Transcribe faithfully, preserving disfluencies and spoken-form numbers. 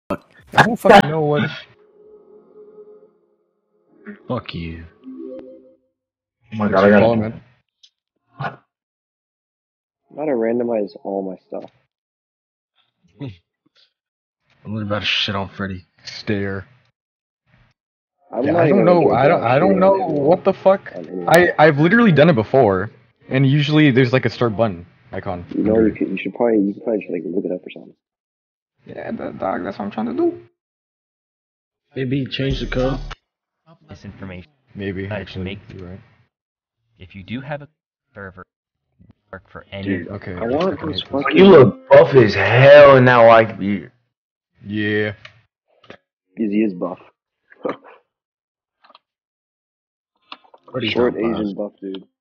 I don't fucking know what. Fuck you. Oh my god, I gotta. Man. Gotta randomize all my stuff. I'm really about to shit on Freddy. Stare. I'm Yeah, not I even don't gonna know. get I don't. I don't know what the fuck. I I've literally done it before, and usually there's like a start button icon. You know, you, could, you should probably you could probably just like look it up or something. Yeah, that, dog. That's what I'm trying to do. Maybe change the code. This information. Maybe Uh, to actually, make- you're right. If you do have a server work for any Dude, Okay. I want fucking this hate this. fucking. You look buff as hell in that white beard. Yeah. Because he is buff. Freddy's Short not buff. Asian buff dude.